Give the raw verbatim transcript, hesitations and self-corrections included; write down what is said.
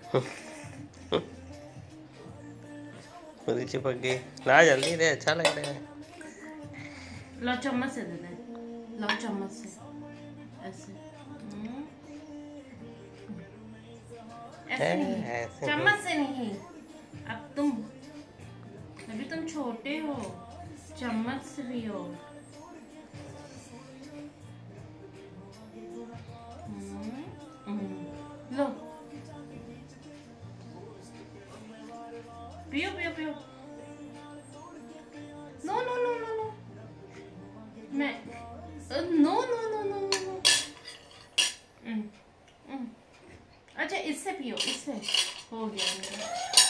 पूरी चिपक गई। ला जल्दी दे, अच्छा लग रहा है। लो चम्मच से दे दे, लो चम्मच से ऐसे। हम्म, ऐसे नहीं, ऐसे चम्मच से नहीं। अब तुम अभी तुम छोटे हो, चम्मच से भी हो। हम्म, हम्म, लो पियो पियो पियो। No no no no no, मैं no no no no no no. हम्म, हम्म। अच्छा इससे पियो, इससे हो गया मेरा।